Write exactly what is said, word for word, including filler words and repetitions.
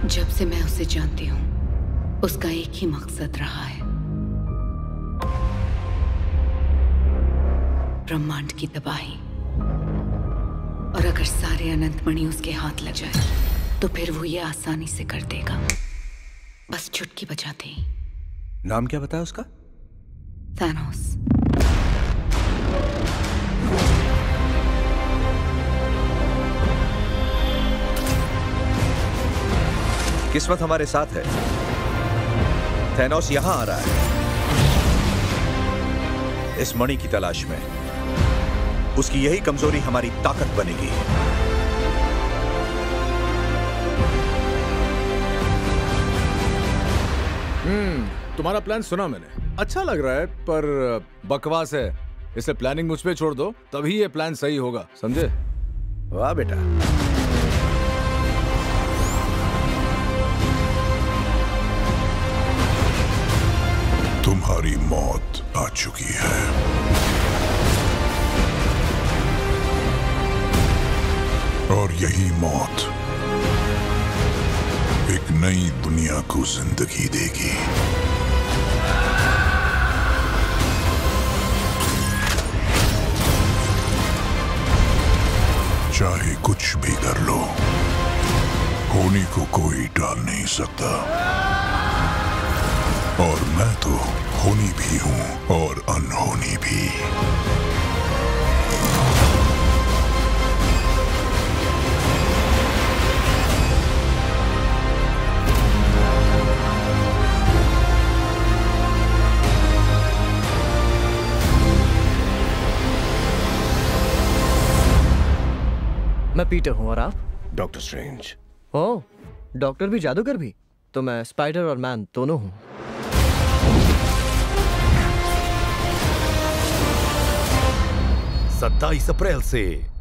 जब से मैं उसे जानती हूं, उसका एक ही मकसद रहा है, ब्रह्मांड की तबाही। और अगर सारे अनंतमणि उसके हाथ लग जाए तो फिर वो ये आसानी से कर देगा, बस चुटकी बजाते ही। नाम क्या बताया उसका? थैनोस। किस्मत हमारे साथ है। थैनोस यहां आ रहा है इस मणि की तलाश में। उसकी यही कमजोरी हमारी ताकत बनेगी। हम्म तुम्हारा प्लान सुना मैंने, अच्छा लग रहा है पर बकवास है। इसे प्लानिंग मुझ पे छोड़ दो, तभी ये प्लान सही होगा, समझे? वाह बेटा। तुम्हारी मौत आ चुकी है। और यही मौत एक नई दुनिया को जिंदगी देगी। चाहे कुछ भी कर लो, होनी को कोई टाल नहीं सकता। और मैं तो होनी भी हूं और अनहोनी भी। मैं पीटर हूं और आप? Doctor strange. ओह, डॉक्टर भी जादूगर भी? तो मैं स्पाइडर और मैन दोनों हूं। सत्ताईस अप्रैल से